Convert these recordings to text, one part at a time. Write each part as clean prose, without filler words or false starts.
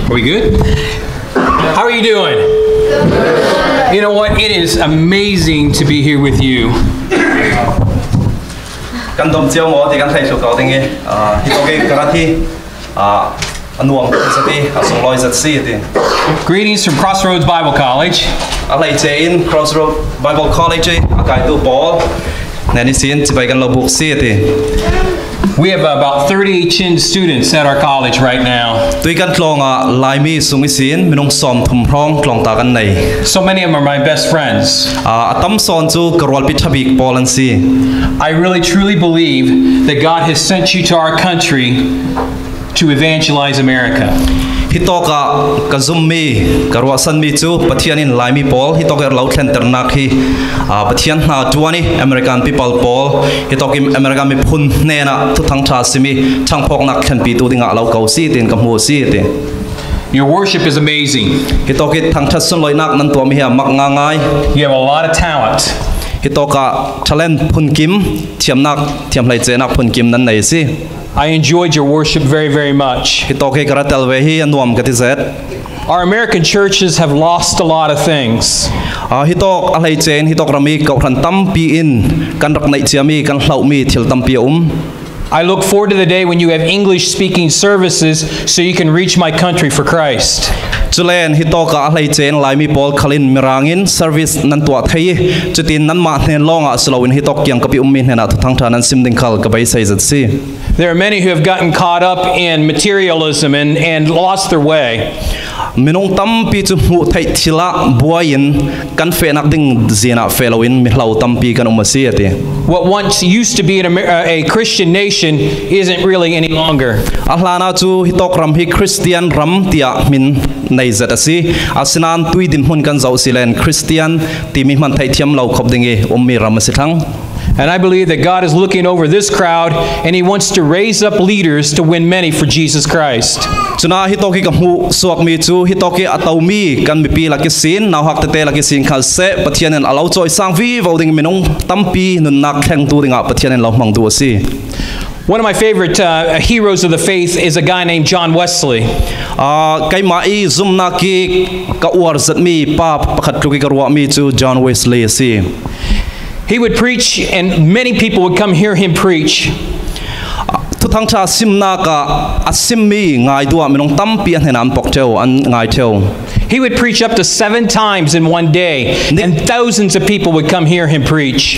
Are we good? How are you doing? You know what? It is amazing to be here with you. Greetings from CrossRaods Bible College. CrossRaods Bible College. We have about 38 students at our college right now. So many of them are my best friends. I really truly believe that God has sent you to our country to evangelize America. Hitoka kazummi karwasan mi chu pathian in laimi pol hitoka lau tlenternak hi pathian na tuani American people pol hitokim American mi phun nena thu thang tha simi thangphok nak thlen pi tu dinga lau kau si tin kamu si te. Your worship is amazing. Hitoki thang tha sun loinak nan tuam hi mak ngangai. You have a lot of talent. Hitoka talent phun kim thiamnak thiam lai chenak phun kim nan nei si. I enjoyed your worship very, very much. Our American churches have lost a lot of things. I look forward to the day when you have English-speaking services so you can reach my country for Christ. Julen hitoka ahlai chen lai mi pol khalin mirangin service nan tua thei chutin nan ma hnen longa slowin hitok kyang kapi ummin hena thang thanan simding khal ka bai sai zat si. There are many who have gotten caught up in materialism and lost their way. Minung tampi chu mu thai thila buain kan fe nak ding zina felowin mi hlau tampi kan umasi ati. What once used to be a Christian nation isn't really any longer. Ahlana chu hitok ram hi Christian ram tia min nei zat asi asinan tuidin hun kan zau silen Christian ti mi man thai thiam lau khop dinge ummi ram asithang. And I believe that God is looking over this crowd and He wants to raise up leaders to win many for Jesus Christ. Chuna hitoki kamu suak mi chu hitoki atawmi kan mi pi lakisin naw hak te lakisin khalse pathianen alau choi sangvi voting minung tampi nun nak kheng tu ringa pathianen lau mang du asi. One of my favorite heroes of the faith is a guy named John Wesley. Kai mai zum na ki ka war zat mi pa pakhat tu ki karwa mi chu John Wesley asi. He would preach, and many people would come hear him preach. He would preach up to 7 times in one day, and thousands of people would come hear him preach.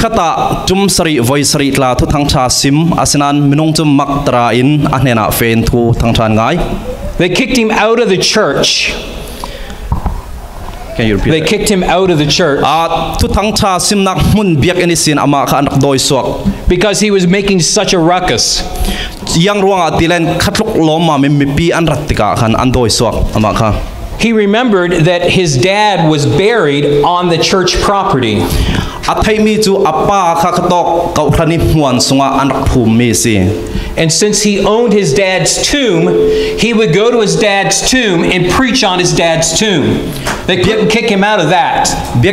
They kicked him out of the church. Can you repeat? They kicked him out of the church because he was making such a ruckus. He remembered that his dad was buried on the church property. And since he owned his dad's tomb, he would go to his dad's tomb and preach on his dad's tomb. They couldn't kick him out of that.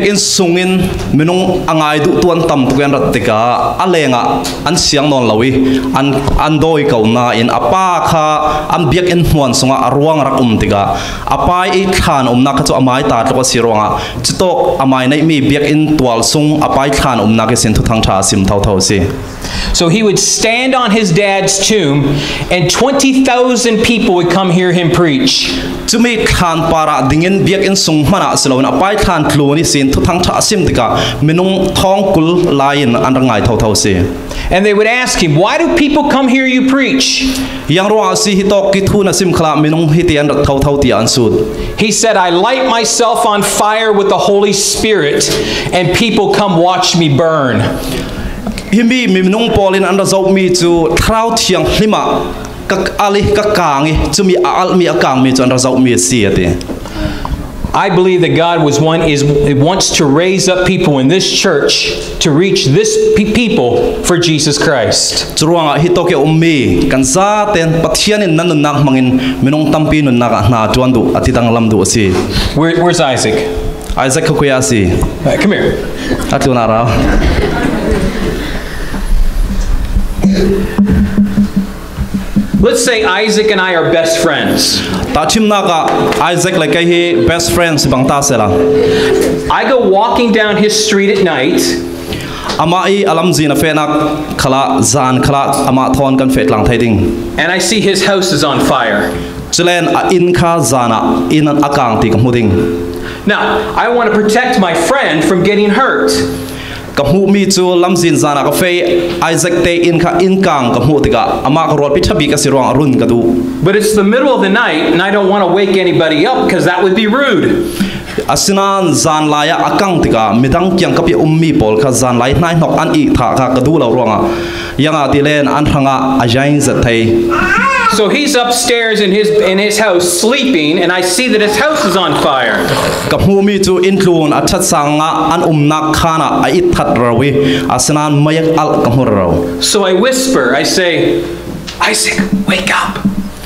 So he would stand on his dad's tomb, and 20,000 people would come hear him preach. And they would ask him, why do people come hear you preach? He said, I light myself on fire with the Holy Spirit, and people come watch me burn. I believe that God wants to raise up people in this church to reach this people for Jesus Christ. Where's Isaac? Isaac come here. Let's say Isaac and I are best friends. Ta chim na ka Isaac like hi best friends bang ta sela. I go walking down his street at night. Ama I alam zina fe nak khala zan khala ama thon kan fet lang thai ding. And I see his house is on fire. Chilen a in kha zana in an akang ti kamu ding. Now, I want to protect my friend from getting hurt. Kamu mi chu lam zin zana ka fe Isaac te in kha in kang kamu tika ama ka rot pi thabi ka sirong run ka du. But it's the middle of the night and I don't want to wake anybody up because that would be rude. Asinan zan laya akang tika midang kyang kapi ummi pol kha zan lai nai nok an I tha kha ka du lo ronga yanga tilen an thanga ajain za thai. So he's upstairs in his house sleeping and I see that his house is on fire. Kamu mi chu intlun a that sanga an nak khana a it that rawi asinan mayak al kamu raw. So I whisper, I say, Isaac, wake up.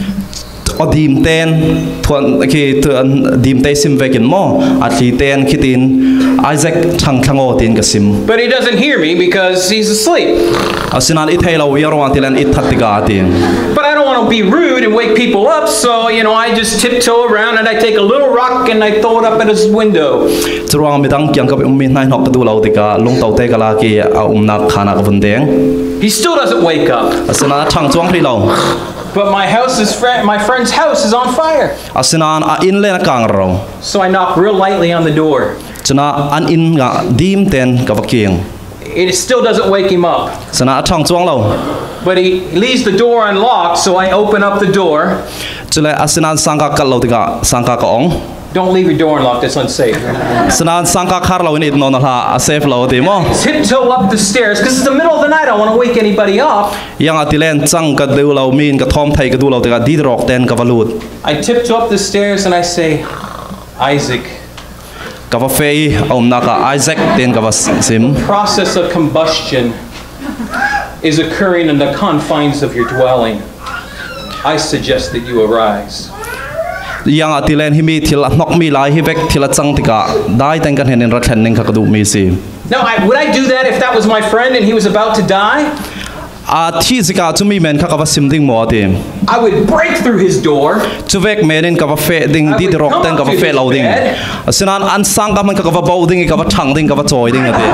Dim ten thuan ki dim te sim vekin mo atli ten kitin Isaac thang thango tin ka sim. But he doesn't hear me because he's asleep. Asinan it helo yarwan tilan it thattiga tin. But I don't want to be rude and wake people up, so I just tiptoe around and I take a little rock and I throw it up at his window. Chuang midang kyang ka ummi nai nok ka du lo tika long tau te kala ki a nak khana ka bundeng. He still doesn't wake up. Asinan thang chuang ri lo. But my friend's house is on fire. Asinan a in le na kang raw. So I knock real lightly on the door. Chana an in nga dim ten ka vaking. It still doesn't wake him up. Sana thang chuang lo. But he leaves the door unlocked, so I open up the door. Chule asinan sangka ka lo tika sangka ka ong. Don't leave your door unlocked, it's unsafe. Sanan sangka kharlo ni no na ha a safe lo ti mo. Tiptoe up the stairs because it's the middle of the night. I don't want to wake anybody up. Yang atilen chang ka du lo min ka thom thai ka du lo te ka di rok ten ka valut. I tiptoe up the stairs and I say, Isaac. Ka va fei na ka Isaac ten ka va sim. Process of combustion is occurring in the confines of your dwelling. I suggest that you arise. Yang atilen himi thil nok mi lai hi vek thil chang tika dai ten kan henin ra thlen ning ka du mi si. Now, would I do that if that was my friend and he was about to die? A thi zika chu mi men kha ka va sim ding mo ti. I would break through his door. Chu vek menin ka va fe ding di rok ten ka va fe lo ding. Asinan an sang ka man ka va bau ding ka va thang ding ka va choi ding ati.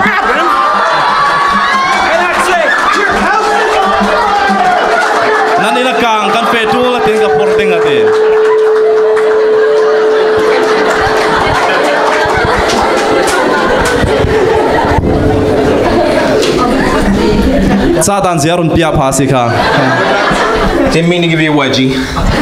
And I'd say, your house is on fire! Nan ina kang kan fe tu la tin ka por ding ati. Satan ziarun pia pasika. Didn't mean to give you a wedgie.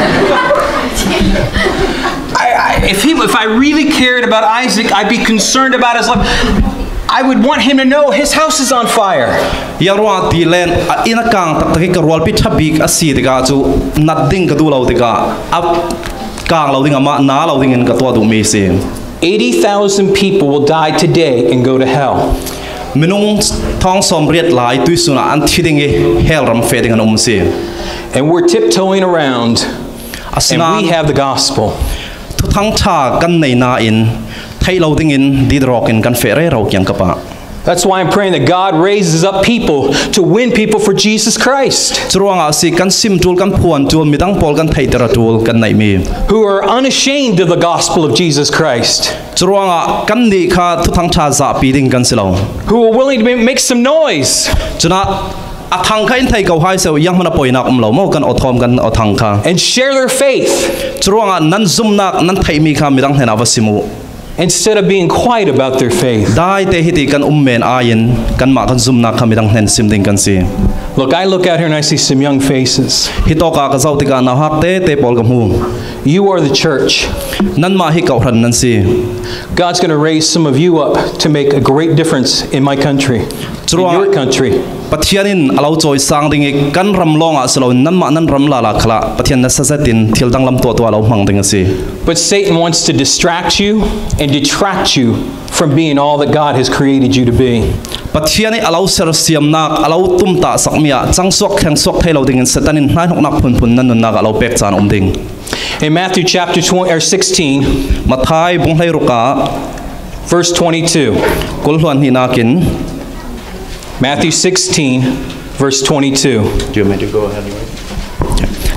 If I really cared about Isaac, I'd be concerned about his life. I would want him to know his house is on fire. Yarwa ti len ina kang tak tak ka rol pi thabik asi tika chu nadding ka du lo tika up kang lo ding ama na lo ding in ka to du mi si. 80,000 people will die today and go to hell. Minung thong som riat lai tu suna an thiding e hell ram feding an si. And we're tiptoeing around and we have the gospel. Tu thang tha kan nei na in thai lo ding in di rok in kan fe re ro kyang ka pa. That's why I'm praying that God raises up people to win people for Jesus Christ. Chuanga si kan sim tul kan phuan tul midang pol kan thai tera tul kan nai mi. Who are unashamed of the gospel of Jesus Christ. Chuanga kan ni kha tu thang tha za pi ding kan silo. Who are willing to make some noise. Chuna a thang kha in thai ko hai so yang mana poinak lo mo kan othom kan othang kha. And share their faith. Chuanga nan zum nak nan thai mi kha midang hena wasimu. Instead of being quiet about their faith. Dai te hiti kan men ayin kan ma kan zum nak kha midang hen sim ding kan si. Look, I look out here and I see some young faces. Hitoka ka zau tika na hak te pol kam hu. You are the church. Nan ma hi kau hran nan si. God's going to raise some of you up to make a great difference in my country. In your country. Pathianin alau choi sang ding kan ram longa selo nan ma nan ram la la khla pathian na sasatin thil dang lam to to alau mang ding si. But Satan wants to distract you and detract you from being all that God has created you to be. Pathiani alau ser siam nak alau tum ta sakmia chang sok khang sok thelo ding satanin hnai hok nak phun phun nan nun nak alau pek chan ding. In Matthew chapter 16, Mathai bung hlai ruka verse 22. Kul hluan hi nakin Matthew 16 verse 22. Do you want me to go ahead?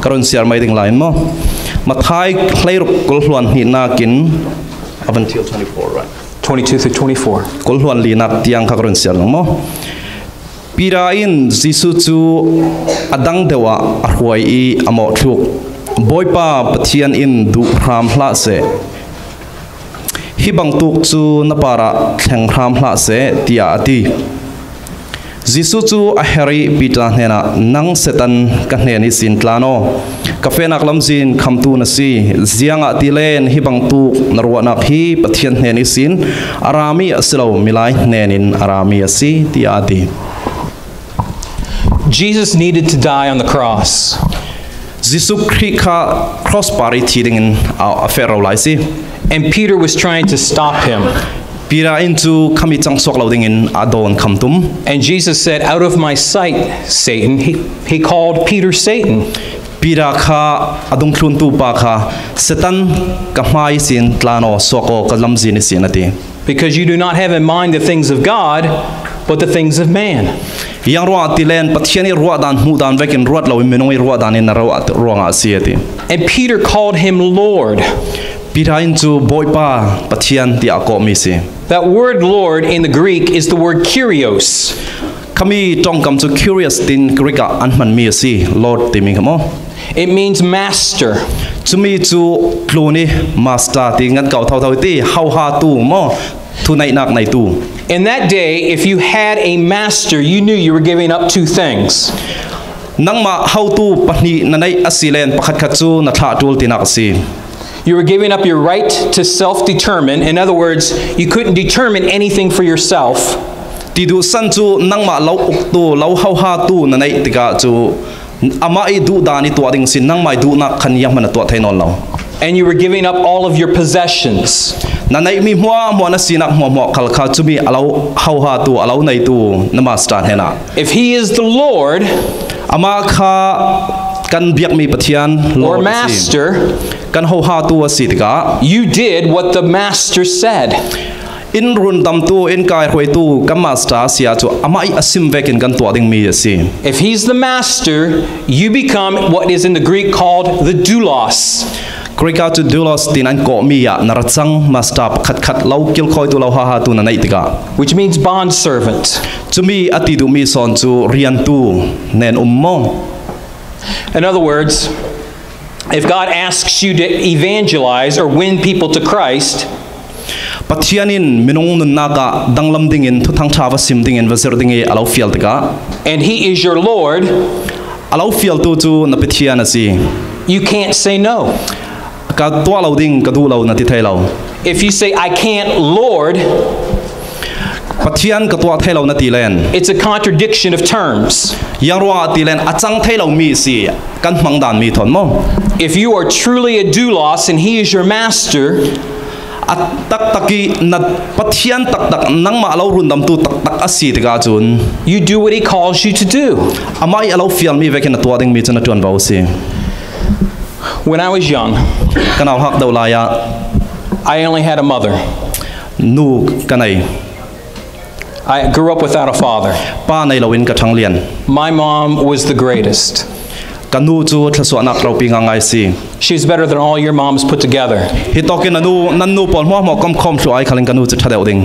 karon siar mai ding lain mo mathai khlei kol hluan hi na kin up until 24 right 22 through 24. kol hluan li nak tiang kha karon siar mo pira in jisu chu adang dewa arhuai I amo thuk boipa pathian in du ram hla se hi bang tuk chu na para thleng ram hla se tia ati jisu chu a heri pita hena nang setan ka hne ni sin tlano ka fenak lamzin khamtu na si zianga tilen hi bang tuk narwa nak hi pathian hne ni sin arami asilo milai hnenin arami asi tia ati Jesus needed to die on the cross. Jisu Krika cross pari thiding in a pharaoh laisi And Peter was trying to stop him. pira into kami chang sok loading in adon kamtum And Jesus said, "Out of my sight, Satan." He called Peter Satan. pira kha adung thlun tu pa kha setan kamai sin tlano soko kalamzin sinati Because you do not have in mind the things of God, but the things of man. yang ruwa tilen pathiani ruwa dan hu dan vekin ruat lo minoi ruwa dan in rawa ruanga siati And Peter called him Lord. pira into boipa pathian ti ako misi That word Lord in the Greek is the word Kyrios. kami tong kam chu curious tin krika anman mi si lord timing mo It means master. chumi chu kluni master ti ngan kau thau thau ti how ha tu mo thu nai nak nai tu In that day, if you had a master, you knew you were giving up two things. nang ma how tu pahni nanai asilen pakhat khat chu na tha tul tinak si You were giving up your right to self-determine. In other words, you couldn't determine anything for yourself. ti du san chu nang ma lo uk tu lo how ha tu nanai tika chu ama I du dani tu ading sin nang mai du na khan yam na tu thainon lo And you were giving up all of your possessions. nanai mi hwa mo na sinak mo mo khal kha chumi alo how ha tu alo nai tu namastan hena If he is the Lord ama kha kan biak mi pathian or Lord asi. master, kan ho ha tu asitka you did what the master said. in run dam tu in kai hoi tu kamasta sia chu ama I asim vekin kan tu ading mi asi If he's the master, you become what is in the Greek called the doulos. krika tu dulos tin an ko mi ya narachang masta khat khat lo kil khoi tu lo ha ha tu na nai tika Which means bondservant. chumi ati du mi son chu rian tu nen ummo In other words, if God asks you to evangelize or win people to Christ, pathianin minung nun naga danglam dingin thu thang thawa sim dingin vaser dingi alo fial tika and he is your Lord, alo fial tu chu na pathian asi you can't say no. ka to lo ding ka du lo na ti thai lo If you say, "I can't, Lord," pathian ka to thai lo na ti len it's a contradiction of terms. yang ruwa ti len achang thai lo mi si kan hmang dan mi thon mo If you are truly a doulos and he is your master, at tak taki na pathian tak tak nang ma alo run dam tu tak tak asi tika chun you do what he calls you to do. amai alo fial mi vekin na to ding mi chun na tuan bau si When I was young, kanal hak do la ya I only had a mother. nu kanai I grew up without a father. pa nei lawin ka thang lian My mom was the greatest. kanu chu thlaso anak ro pinga ngai si She's better than all your moms put together. hi tokin anu nannu pol mo mo kom khom thlu ai khaling kanu chu thadeu ding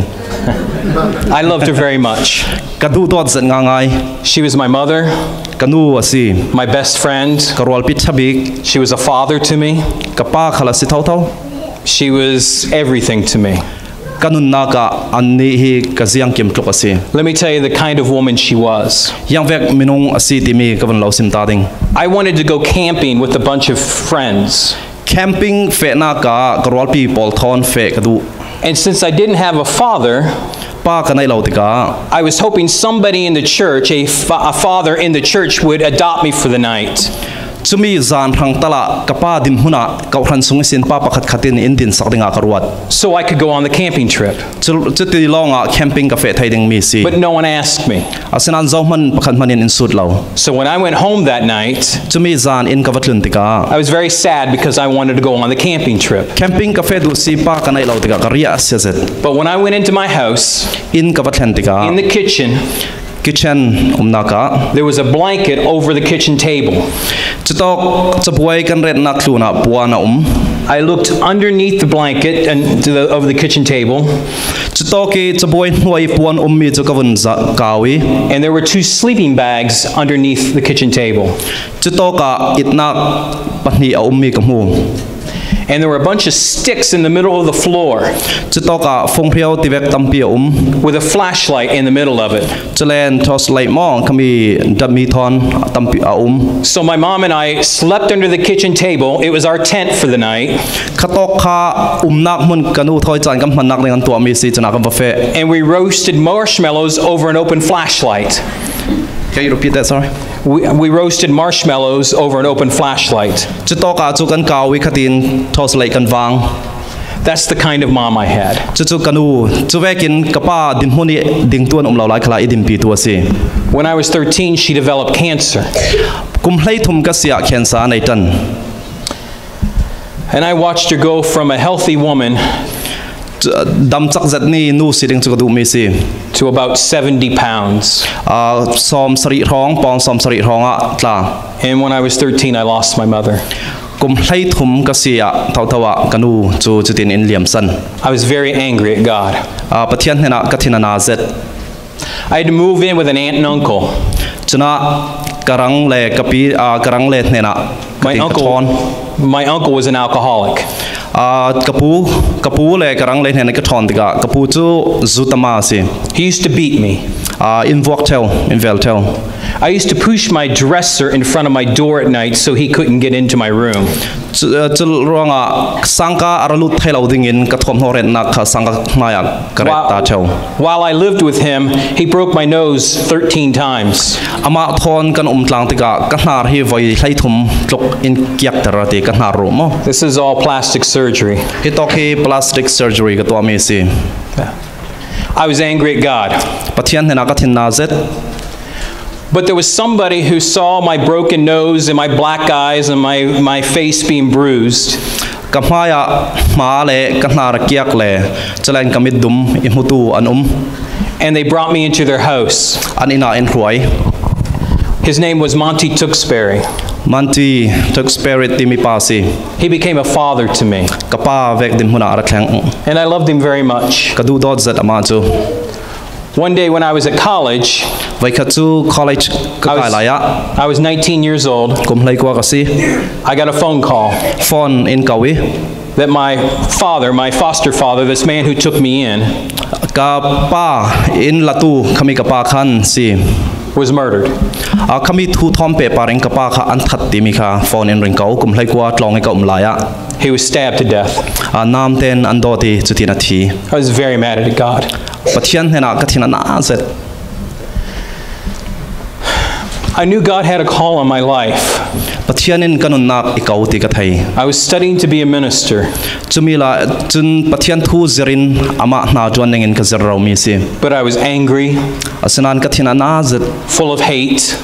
I loved her very much. kadu to zan nga ngai She was my mother, kanu asi my best friend. karwal pit thabik She was a father to me. kapa khala si thau thau She was everything to me. kanun naka anni hi kaziang kim tluk asi Let me tell you the kind of woman she was. yang vek minung asi ti mi kavan lo sim ta ding I wanted to go camping with a bunch of friends. camping fe na ka karwal pi pol thon fe kadu And since I didn't have a father, pa kanai lo tika I was hoping somebody in the church, a father in the church, would adopt me for the night. chumi zan rang tala kapa din huna kau ran sung sin pa pakhat khatin indin sakdinga karwat So I could go on the camping trip. chuti longa camping ka fe thaiding mi si But no one asked me. asinan zawman pakhat manin in sut lo So when I went home that night, chumi zan in kawatlun tika I was very sad because I wanted to go on the camping trip. camping ka fe du si pa kanai lo tika karia asyazet But when I went into my house, in kawatlan tika in the kitchen, kitchen naka. There was a blanket over the kitchen table. I looked underneath the blanket and over the kitchen table. And there were 2 sleeping bags underneath the kitchen table. And there were a bunch of sticks in the middle of the floor with a flashlight in the middle of it. So my mom and I slept under the kitchen table. It was our tent for the night. And we roasted marshmallows over an open flashlight. Can you repeat that, sorry? We roasted marshmallows over an open flashlight. That's the kind of mom I had. When I was 13, she developed cancer. And I watched her go from a healthy woman to about 70 pounds. And when I was 13, I lost my mother. I was very angry at God. I had to move in with an aunt and uncle. My uncle was an alcoholic. He used to beat me. I used to push my dresser in front of my door at night so he couldn't get into my room. While I lived with him, he broke my nose 13 times. This is all plastic surgery. I was angry at God. But there was somebody who saw my broken nose and my black eyes and my face being bruised. And they brought me into their house. His name was Monty Tewksbury. He became a father to me. And I loved him very much. One day when I was at college, I was 19 years old. I got a phone call that my father, my foster father, this man who took me in, was murdered. He was stabbed to death. I was very mad at God. I knew God had a call on my life. I was studying to be a minister. But I was angry, full of hate,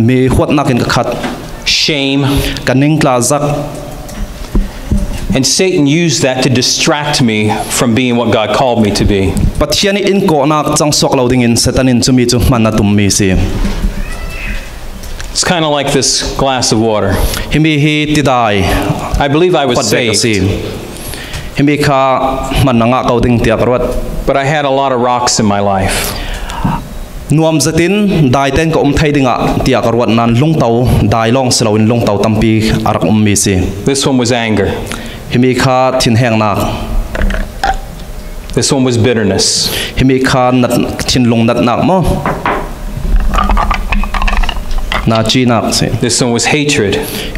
shame, and Satan used that to distract me from being what God called me to be. It's kind of like this glass of water. I believe I was saved. But I had a lot of rocks in my life. This one was anger. This one was bitterness. This one was hatred.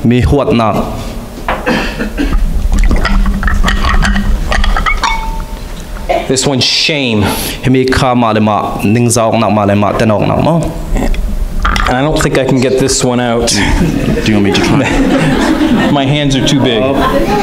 This one's shame. And I don't think I can get this one out. Do you want me to try? My hands are too big. No.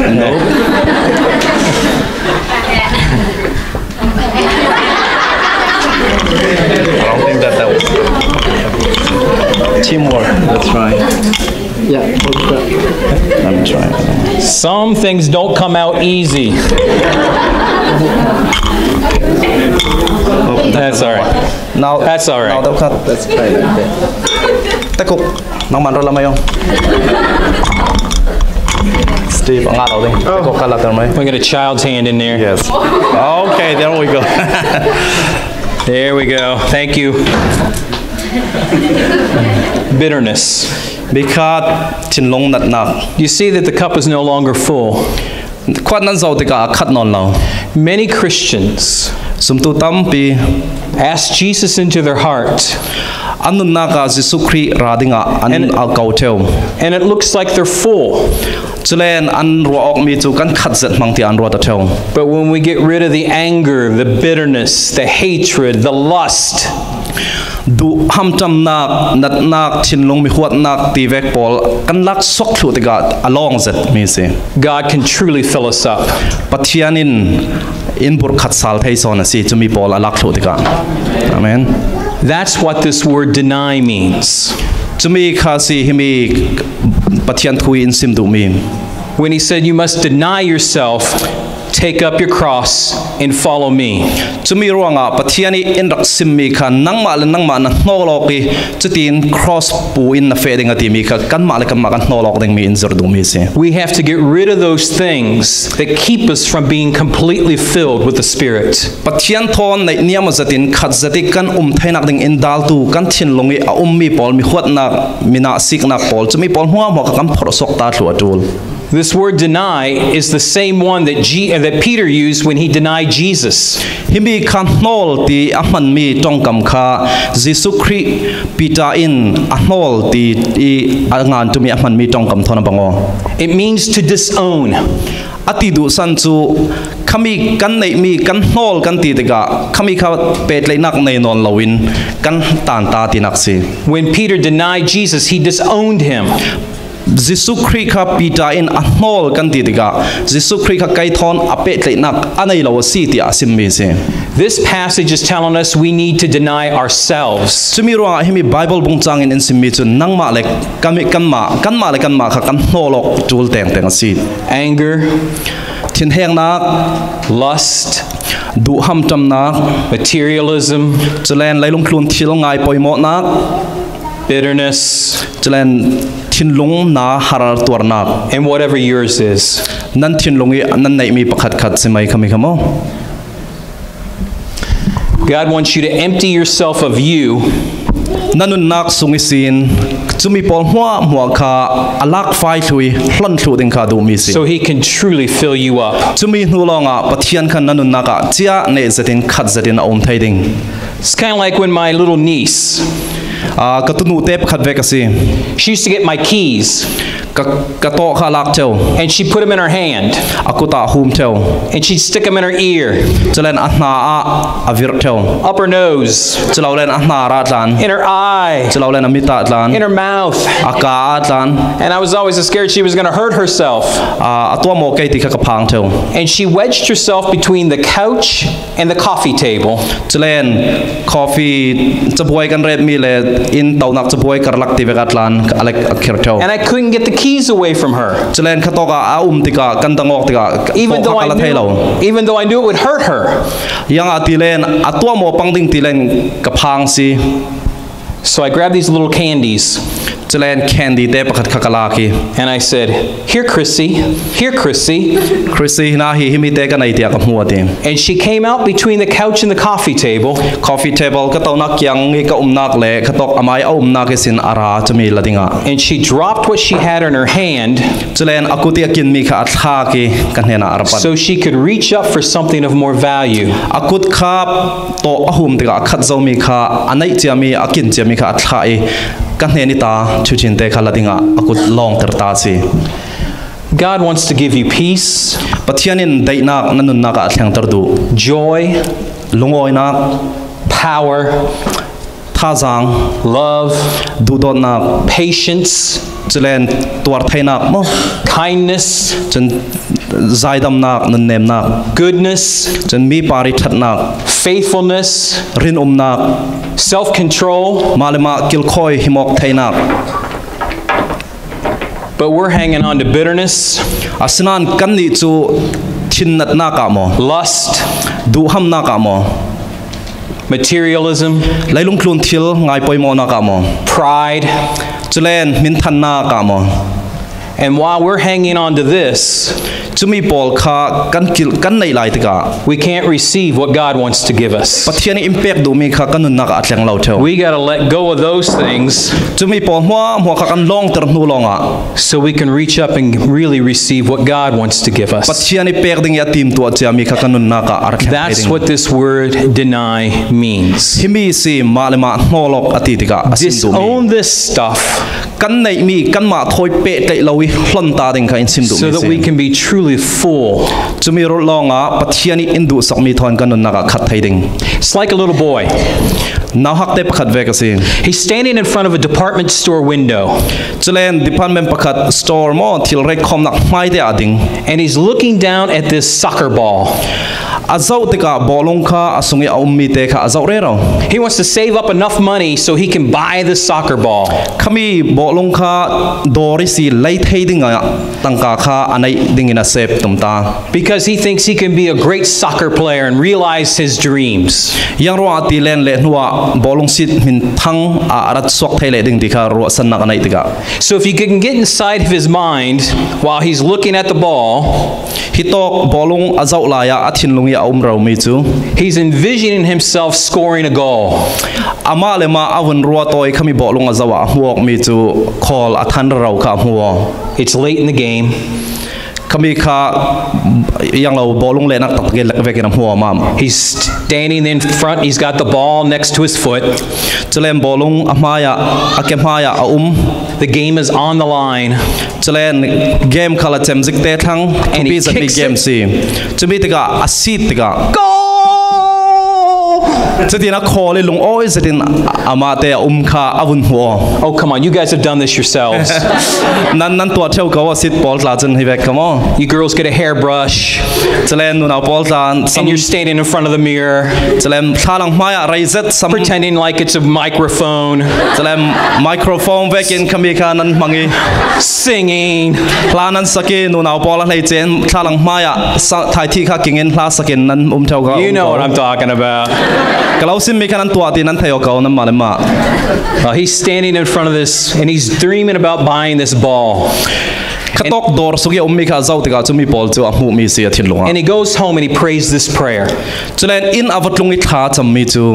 I don't think that was teamwork. That's right. Yeah. I'm trying. Some things don't come out easy. That's all right. Now That's all right. Now cut. Let's try that. Tekuk nang man rola mayo. Steve, ang araw din. Tekuk kala termay. We got a child's hand in there. Yes. Okay, there we go. There we go. Thank you. Bitterness. Bikat chinlong nat nak. You see that the cup is no longer full. Kwat nan zau tika khat non lao. Many Christians Sumtu tampi ask Jesus into their heart, anun naka Jesu Christ radinga an kautel. and it looks like they're full. Chulen an ruok mi chu kan khat zet mang ti an ruat atel. But when we get rid of the anger, the bitterness, the hatred, the lust, Du ham tam nak nat nak chinlong mi huat nak ti vek pol kan lak sok thu tika along zet mi se. God can truly fill us up. Pathianin in bur khat sal thai son si chumi pol alak thu tika. Amen. That's what this word deny means. Chumi khasi himi pathian thui in sim du mi. When he said, you must deny yourself, take up your cross, and follow me. Chumi ruanga pathiani in rak sim mi khan nang ma na noloki chutin cross pu in na feding ati mi kha kan ma le kan ma kan nolok ding mi in zur du mi se. We have to get rid of those things that keep us from being completely filled with the Spirit. Pathian thon nei niam zatin khat zati kan thainak ding in dal tu kan thin longi a mi pol mi huat na mina sik na pol chumi pol huwa mo kan phor sok ta thlu atul. This word deny is the same one that Peter used when he denied Jesus. Himi khan nol ti ahman mi tongkam kha Jesu Christ pita in ahnol ti angan tu mi ahman mi tongkam thona bango. It means to disown. Ati du san chu kami kan nei mi kan nol kan ti dega kami kha pet le nak nei non lawin kan tan ta ti nak si. When Peter denied Jesus, he disowned him. Jesu Christ ka pita in ahnol kan ti dega Jesu Christ ka kai thon apet le nak anai lo si ti asim mi se. This passage is telling us we need to deny ourselves. Chumi ro himi Bible bung chang in sim mi chu nang ma le kami kan ma kha kan nolok tul teng teng si. Anger, Thin heng nak lust, du ham tam nak materialism, chulen lailung thlun thil ngai poimo nak bitterness, chulen thinlung na harar tuar nak and whatever yours is. nan thinlungi nan nei mi pakhat khat simai khami khamo. God wants you to empty yourself of you Nanun nak sungi sin chumi pol hua kha alak fai thui hlon thu ding kha du mi si. so he can truly fill you up. Chumi hnulonga pathian khan nanun naka chia ne zatin khat zatin om thai ding. It's kind of like when my little niece, Katunu tep khat vekasi she used to get my keys, ka to kha lak cheu and she'd put them in her hand, akuta hum cheu and she'd stick them in her ear, chulen ahna a avir cheu up her nose, chulaulen ahna ra tlan in her eye, chulaulen amita tlan in her mouth. aka tlan And I was always scared she was going to hurt herself. atwa mo kai ti kha ka phang cheu And she wedged herself between the couch and the coffee table. chulen coffee chabuai kan red mi le in taunak chabuai karlak ti veka tlan alek akhir cheu And I couldn't get the keys away from her. chulen khatoka a tika kan tangok tika Even though I knew it would hurt her. yang atilen atwa mo pangding tilen ka phang si. So I grabbed these little candies chulen candy te pakhat khakalaki and I said, "Here, Chrissy. Here, Chrissy." Chrissy na hi himi te ka nai tia ka hmuati And she came out between the couch and the coffee table. coffee table ka tawnak yang ngi ka umnak le khatok amai a umnak sin ara chumi ladinga And she dropped what she had in her hand chulen akuti akin mi kha athla ki kan hena arpan so she could reach up for something of more value. akut kha to ahum tika khat zo mi kha anai chiami akin chiami kha athla e kan heni ta chuchin te khala dinga akut long ter ta si. God wants to give you peace, Pathianin dainak nanun naka athyang tardu joy, lungoi nak power, thazang love, dudon nak patience, chulen tuar thainak mo kindness, chen zaidam nak nan nem nak goodness, chen mi pari that nak faithfulness, rin nak self-control. malema kilkhoi himok thainak. But we're hanging on to bitterness, Asinan kan ni chu thinnat naka mo lust, duham naka mo materialism, leilung klun thil ngai poimo na ka mo pride. chulen min than na ka mo And while we're hanging on to this, chumi pol kha kan nei lai tika we can't receive what God wants to give us. pathiani impact du mi kha kanun na ka atlang lau theu We got to let go of those things chumi pol mo kha kan long ter nu longa so we can reach up and really receive what God wants to give us. pathiani pek ding ya tim tu acha mi kha kanun na ka ar That's what this word deny means. himi si malema nolok ati tika asin du mi Disown this stuff kan nei mi kan ma thoi pe kai lawi hlon ta ding kha in sim du so that we can be truly full. chumi ro longa pathiani indu sakmi thon kanun na ka khat thai ding It's like a little boy. now hak te pakhat ve ka si He's standing in front of a department store window chulen department pakhat store mo thil rek khom nak mai te ading and he's looking down at this soccer ball. azau tika bolong kha asungi aummi te kha azau re ro He wants to save up enough money so he can buy the soccer ball. khami bolong kha dori si lai thei dinga tangka kha anai dingina sep tumta Because he thinks he can be a great soccer player and realize his dreams. yang ro ati len le nuwa bolong sit min thang a arat sok thai le ding dikha ro san nak anai tika So if you can get inside of his mind while he's looking at the ball, hitok bolong azau la ya athin lungi aum ro mi chu he's envisioning himself scoring a goal. ama le ma awun ro toy khami bolong azawa huok mi chu call athan ro kha huwa It's late in the game. khami kha yang lo bolong le nak tak ge ve ke nam huwa mam He's standing in front. He's got the ball next to his foot. chulem bolong amaya akemaya aum The game is on the line. chulen game khala chem zik te thang And he pi sa mi kicks game it. si chumi tika asit tika Goal! chatina khole lung oi zatin amate kha avun ho Oh, come on. You guys have done this yourselves. nan to theu ka sit ball la chen hi vek kamo You girls get a hairbrush chulen nu na ball tan and you're standing in front of the mirror chulen thalang maya raizet sam pretending like it's a microphone, chulen microphone vekin khami kha nan mangi singing. planan sake nu na ball lai chen thalang maya thai thi kha kingen hla sakin nan theu ka You know what I'm talking about. kalausim mi khanan to ati nan thayo ka nan malema He's standing in front of this and he's dreaming about buying this ball. khatok dor sugi ummi kha zau tika chumi ball chu amu mi si athin lunga And he goes home and he prays this prayer. chulen in avatlungi tha cham mi chu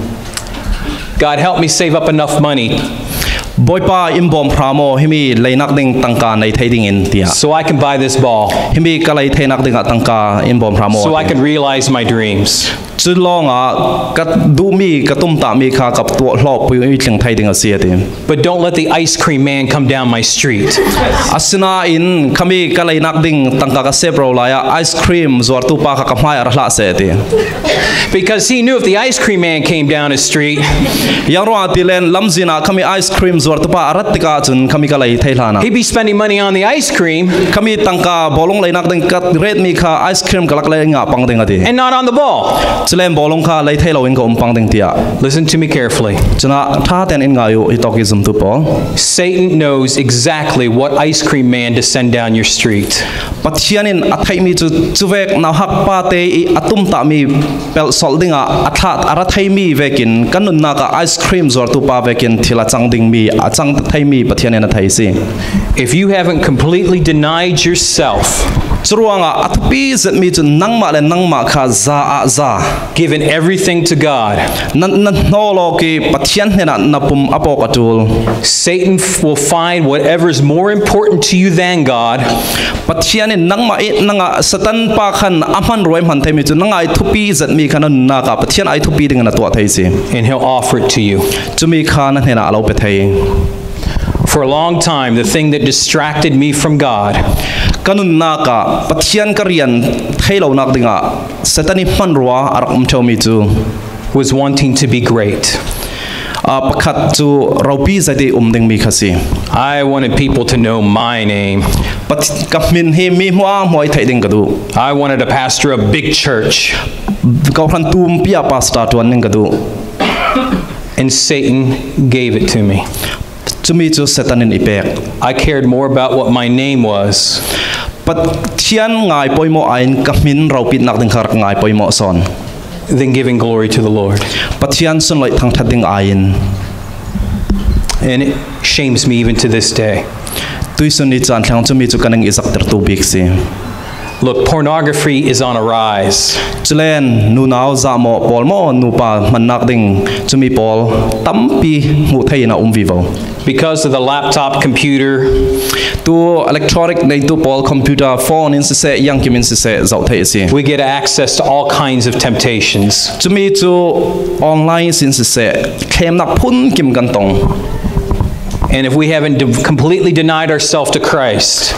God, help me save up enough money boipa imbom pramo himi leinak ding tangka nei thading in tia so I can buy this ball, himi kalai thainak ding tangka imbom pramo so I can realize my dreams. chulonga kat dumi katum ta mi kha kap to hlo pui thling thading asiati But don't let the ice cream man come down my street. asina in khami kalai nak ding tangka ka sepro la ya ice cream zor tu pa kha kamai ar hla se ti Because he knew if the ice cream man came down his street, yang ro atilen lamzina khami ice cream zor tu pa arat tika chun khami kalai thailana he'd be spending money on the ice cream khami tangka bolong leinak ding kat red mi kha ice cream kalak lai nga pang ding ati and not on the ball. chulem bolong kha lai thailo in ko umpang ding tia Listen to me carefully. chuna tha ten in ngayu itokism tu po Satan knows exactly what ice cream man to send down your street. pathianin athai mi chu chuwek na hak pa te I atum ta mi pel soldinga athat arathai mi vekin kanun na ka ice cream zor tu pa vekin thila changding mi achang thai mi pathianin athai si If you haven't completely denied yourself, churuanga athupi zet mi chu nangma le nangma kha za a za given everything to God, nan no lo ki pathian hena napum apok atul Satan will find whatever is more important to you than God, pathianin nangma I nanga satan pa khan aman roi man thai mi chu nanga I thupi zet mi khan na ka pathian I thupi ding na to thai si and he'll offer it to you. chumi khan hena alo pe thai For a long time, the thing that distracted me from God kanun na ka pathian karian thailo nak dinga satani panrwa arak thau mi chu was wanting to be great. pakhat chu ropi zati ding mi khasi I wanted people to know my name. pat kamin hi mi hwa moi thai ding kadu I wanted to pastor a big church. ka khan tum pia pastor tu an ning kadu And Satan gave it to me. chumi chu satanin ipek I cared more about what my name was pathian ngai poimo ain kamin ropit nak ding khar ngai poimo son than giving glory to the Lord. Pathian sun lai thang that ding ain. And it shames me even to this day. Tui sun ni chan thang chumi chu kanang izak ter tu big si. Look, pornography is on a rise. Chilen nu nau za mo pol mo nu pa man nak ding chumi pol tampi mu thai na vivo. Because of the laptop computer, tu electronic nei tu pol computer phone in se yang kim in se zau thai si. we get access to all kinds of temptations. Chumi chu online sin se khem na phun kim kan tong. And if we haven't completely denied ourselves to Christ,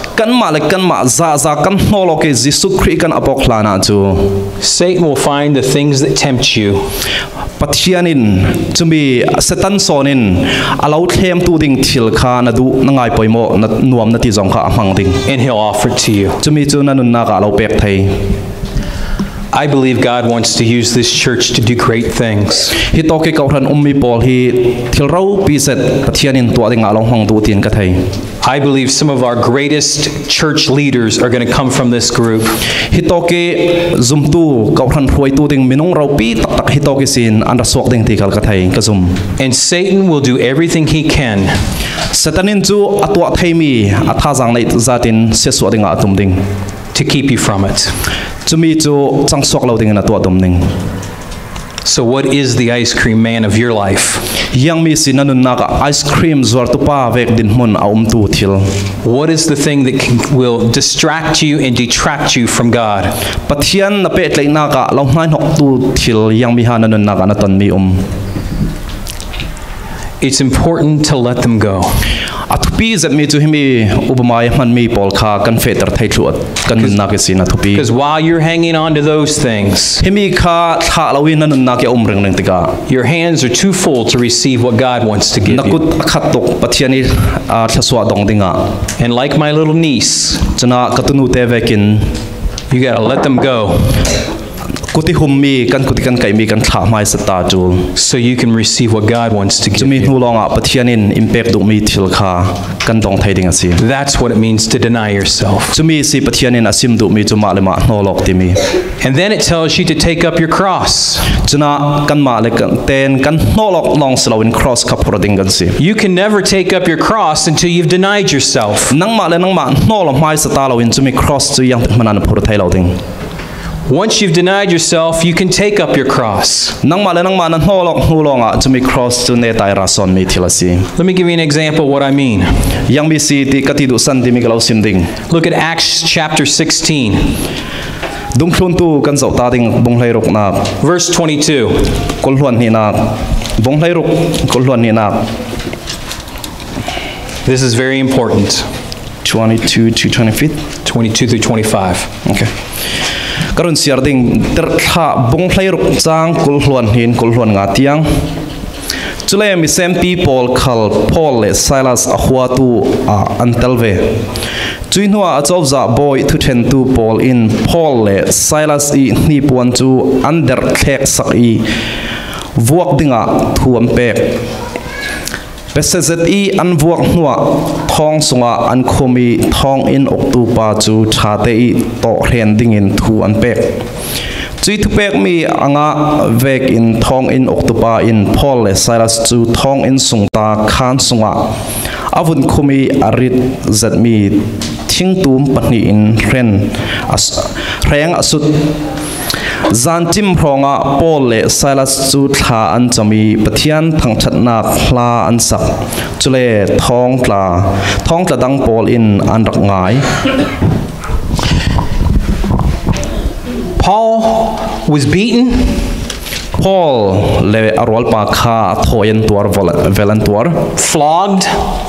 Satan will find the things that tempt you. Pathianin chumi Satan sonin allow them to ding til kha na du nangai poimo na nuam na ti jong kha amang ding. And he'll offer it to you. Chumi chu na nun na ka allow pek thai. I believe God wants to use this church to do great things. Hi to ke kauran ummi pol hi thilrau pi set pathianin tu ading along hang tu tin ka thai. I believe some of our greatest church leaders are going to come from this group. Hi to ke zum tu kauran huai tu ding minung rau pi tak tak hi to ke sin an rasok ding ti kal ka thai ka zum. And Satan will do everything he can. Satanin chu atwa thai mi atha jang nei zatin se so ding atum ding to keep you from it. Chumi chu chang sok lo ding na tu atum ding. So what is the ice cream man of your life? Yang mi sin nanun na ka ice cream zuar tu pa vek din mun tu thil. What is the thing that will distract you and detract you from God? Pathian na pe tlai na ka lo ngai nok tu thil yang mi ha nanun na ka na ton mi It's important to let them go. Atupi zat mi chu himi ubamai man mi pol kha kan feter thai thuat kan na ke sin atupi. Because while you're hanging on to those things, himi kha tha lawin nanun na ke reng reng tika. Your hands are too full to receive what God wants to give you. Nakut khat tok pathiani thaswa dong dinga. And like my little niece, chana katunu te vekin you got to let them go. Kuti hummi kan kuti kan kai mi kan tha mai sata chu. So you can receive what God wants to give Chumi you. nu longa pathianin impact du mi thil kha kan dong thai ding asi. That's what it means to deny yourself. Chumi si pathianin asim du mi chu ma le ma nolok ti mi. And then it tells you to take up your cross. Chuna kan ma le kan ten kan nolok long slowin cross ka phur ding kan si. You can never take up your cross until you've denied yourself. Nang ma nolok mai sata lawin chumi cross chu yang manan phur thai lo ding. Once you've denied yourself, you can take up your cross. Nang ma nolok hulonga chumi cross chu ne tai rason mi thilasi. Let me give you an example of what I mean. Yang mi si ti katidu san ti mi galo sim ding. Look at Acts chapter 16. Dung thlun tu kan zau ta ding bong hlai ruk na. Verse 22. Kol hluan ni na bong hlai ruk kol hluan ni na. This is very important. 22 to 25. 22 through 25. Okay. Karun siar ding ter tha bong hlai ruk chang kul hluan nga tiang. Chule mi sem people khal Paul le Silas a hua tu antelve. Chuinhua a chov za boy thu then tu Paul in Paul le Silas I ni puan chu under thek sak I vuak dinga thuam pek. Pesezet I an vuak nuwa thong sunga an khomi thong in oktupa chu thate I to hren ding in thu an pek. Chui thu pek mi anga vek in thong in oktupa in Paul le Silas chu thong in sungta khan sunga avun khomi arit zat mi thing tum pani in ren reng asut Zan tim pronga Paul le Silas chu thla an chami pathian thang thatna khla an sak chule thong tla dang Paul in an rak ngai. Paul was beaten. Paul le arwal pa kha thoyen tuar velan tuar Flogged.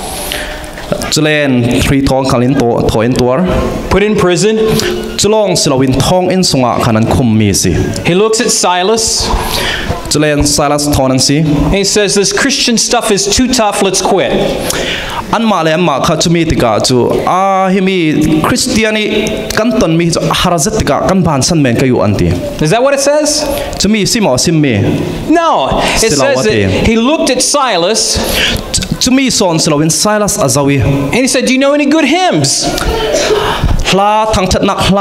Chulen 3 thong khalin to thoyen tuar. Put in prison. Chulong silawin thong in sunga khanan khum mi si. He looks at Silas. Chulen Silas thonan si. And he says, this Christian stuff is too tough, let's quit. An ma le ma kha chumi tika chu himi Christiani kan ton mi harazet tika kan ban san men kayu anti. Is that what it says? Chumi simo simme. No. It says that he looked at Silas. Chumi son silawin Silas azawi. And he said, do you know any good hymns? Hla thang that nak hla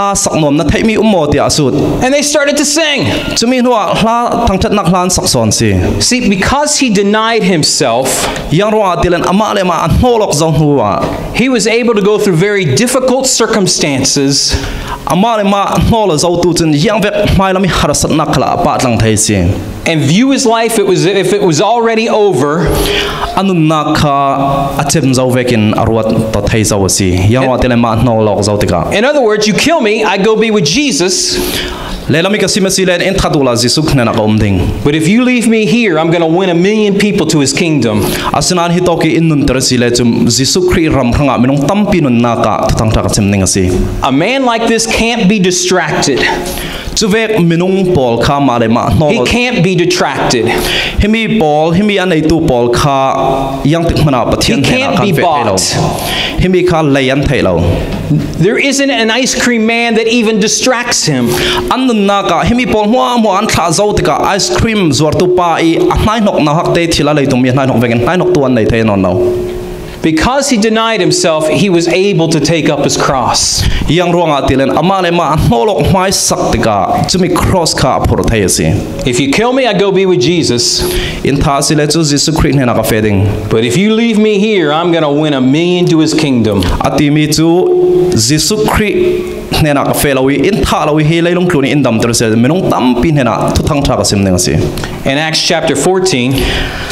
hla sak nom na thei mi ummo ti asut And they started to sing. chumi nuwa hla thangchat nak hlan sak son si See, because he denied himself, yang ro atilen ama le ma anholok zong huwa he was able to go through very difficult circumstances ama le ma anhol zo tu chen yang vek mai lami harasat nak khala pa tlang thei si and view his life if it was already over. anun na kha achem zo vekin arwat to thei zo si yang ro atilen ma anholok zo tika In other words, you kill me, I go be with Jesus. lelami ka simasi len en thadula jisu khna na kom ding But if you leave me here, I'm going to win 1 million people to his kingdom. asinan hi toki innun tersi le chum jisu khri ram khanga minung tampi nun na ka thang thak chem ning asi A man like this can't be distracted. chuvek minung pol kha ma le ma no He can't be detracted. himi pol himi anei tu pol kha yang tik mana pathian He can't kan be fe thelo bought. himi kha layan thailo There isn't an ice cream man that even distracts him. annun na ka himi pol mo an tha zo tika ice cream zuar tu pa I anai nok na hak te thila le tum mi anai nok vegen anai nok tu an nei the non no Because he denied himself, he was able to take up his cross. yang ruanga tilen amale ma nolok mai sak tika chumi cross kha phur thai si If you kill me, I go be with Jesus. in tha si le chu jisu khri na ka feding But if you leave me here, I'm going to win 1 million to his kingdom. ati mi chu jisu khri nena ka felawi in tha lawi he leilung kluni in dam ter se minung tam pin hena thu thang tha ka sim neng si In Acts chapter 14,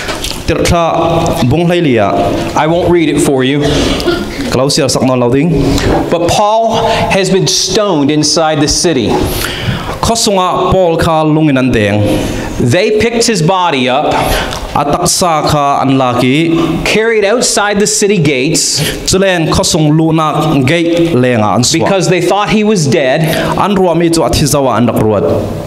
ter tha bung lia I won't read it for you, klausia sak non loading but Paul has been stoned inside the city. khosunga Paul kha lungin an deng They picked his body up, ataksa kha an laki carried outside the city gates chulen khosung luna gate lenga an swa because they thought he was dead. an ruami chu athizawa an dakruat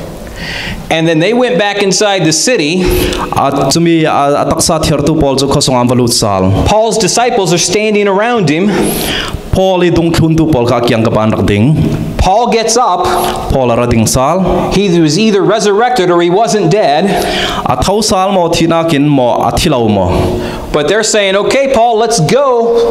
And then they went back inside the city. chumi ataksa thirtu Paul chu khosung am balut sal Paul's disciples are standing around him. Paul I dung thun tu Paul kha kyang ka ban rak ding Paul gets up. Paul ara ding sal He was either resurrected or he wasn't dead. athau sal mo thina kin mo athilau mo But they're saying, okay, Paul, let's go.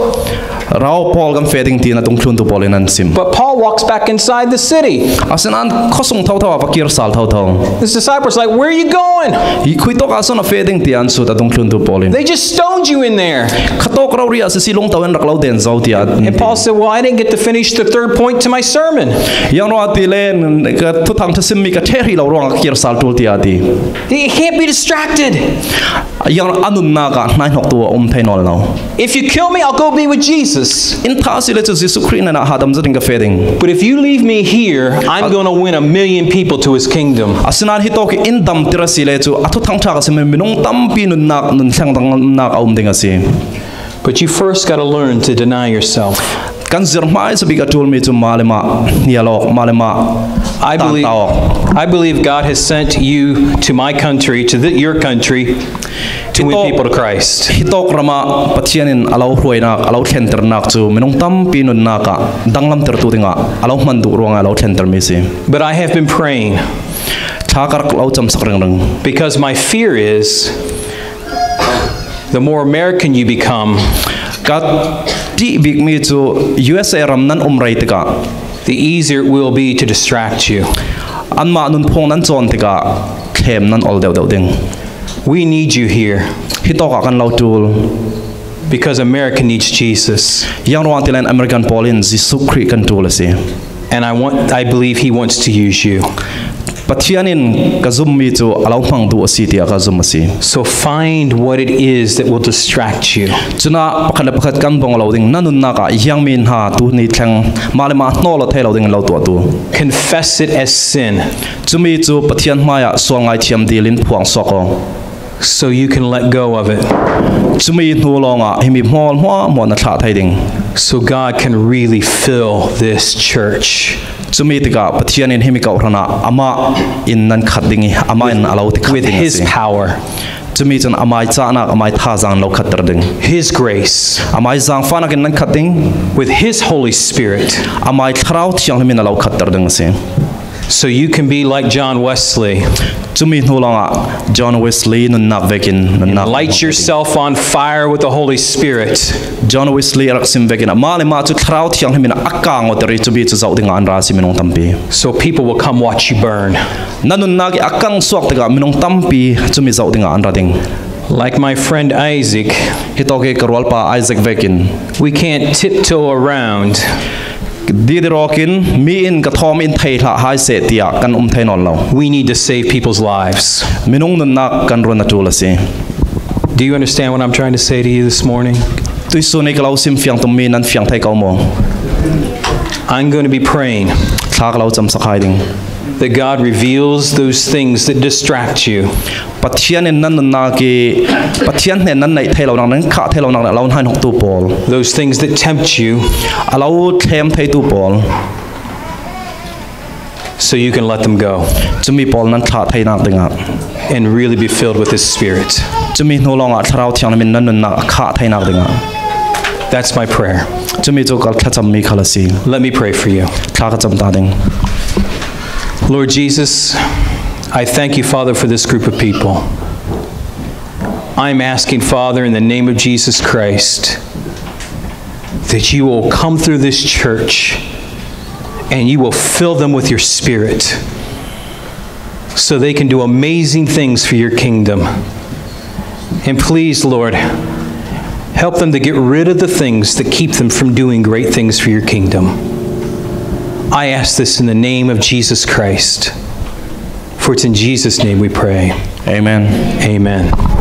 rao Paul gam feding tina tung thun tu Paul in an sim But Paul walks back inside the city. asin an khosung thau thau fakir sal thau thau His disciples are like, where are you going? I khui to ka son a feding ti an su ta tung thun tu Paul in They just stoned you in there. khatok raw ri as silong tawen rak lau den zau ti And Paul said, well, I didn't get to finish the 3rd point to my sermon. yang ro ati len ka thu thang tha sim mi ka theri lo rong kir sal tul ti ati You can't be distracted. yang anun na ka nai nok tu thainol no If you kill me, I'll go be with Jesus. in tha si le chu Jesu Christ na hadam zating ka feding But if you leave me here, I'm going to win 1 million people to his kingdom. asinan hi to ki in dam tira si le chu athu thang tha ka sim minung tam pi nun nak nun thang dang nak ding asi But you first got to learn to deny yourself. kan zir mai so biga tul mi chu malema nialok malema I believe God has sent you to my country, to your country, to win people to Christ. hitok rama pathianin alo hruina alo thenter nak chu minung tam pinun naka danglam ter tu dinga alo man du ronga alo thenter mi si But I have been praying thakar alo cham sakrang rang because my fear is the more American you become, kat ti big mi chu USA ram nan umrai tika the easier it will be to distract you. anma nun phong nan chon tika khem nan ol deu deu ding We need you here hitok kan lo tul because America needs Jesus. yang ro antilen American Paulin Jesu Christ kan tul asi And I believe he wants to use you. pathianin kazum mi chu alo phang du asi tia kazum asi So find what it is that will distract you. chuna pakhat kan bong lo ding nanun na ka yang min ha tu ni thang malema no lo thelo ding lo tu Confess it as sin chumi chu pathian maya songai thiam dilin phuang soko so you can let go of it, chumi nu longa himi mol mo na tha thai ding so God can really fill this church. chumi tika pathianin himi ka rana ama in nan khat dingi ama in alo ti khat With ding his power, chumi chun amai cha na amai tha jang lo khat ter ding his grace, amai jang fa na kin nan khat ding with his Holy Spirit. amai thrau thiang min alo khat ter ding se So you can be like John Wesley. Chumi nu longa John Wesley nun nak vekin nun nak Light yourself on fire with the Holy Spirit. John Wesley rak sim vekin mali ma chu thrau thiang himina akang oteri chu bi chu zau dinga an ra si minong tampi. So people will come watch you burn. Nanun nagi akang suak tega minong tampi chumi zau dinga an ra ding. Like my friend Isaac, Hitoke karwal pa Isaac vekin. we can't tiptoe around. Di rokin mi in kathom in thai tha hai se tia kan thai non lo. We need to save people's lives. Minong nun nak kan ron atula si. Do you understand what I'm trying to say to you this morning? Tui su nei kalau sim fiang tum mi nan fiang thai kau mo. I'm going to be praying Tha kalau cham sakai ding. that God reveals those things that distract you. Pathian in nan na ki pathian ne nan nei thai lo nang nan kha thai lo nang lo han hok tu pol. Those things that tempt you Alau them thai tu pol. so you can let them go Chumi pol nan kha thai nak dinga. and really be filled with His Spirit. Chumi no longa thrau thiang min nan na kha thai nak dinga. That's my prayer. Chumi chu kal thacham mi khalasi. Let me pray for you. Tha ka cham ta ding. Lord Jesus, I thank you, Father, for this group of people. I'm asking, Father, in the name of Jesus Christ, that you will come through this church and you will fill them with your Spirit so they can do amazing things for your kingdom. And please, Lord, help them to get rid of the things that keep them from doing great things for your kingdom. I ask this in the name of Jesus Christ. For it's in Jesus' name we pray. Amen. Amen.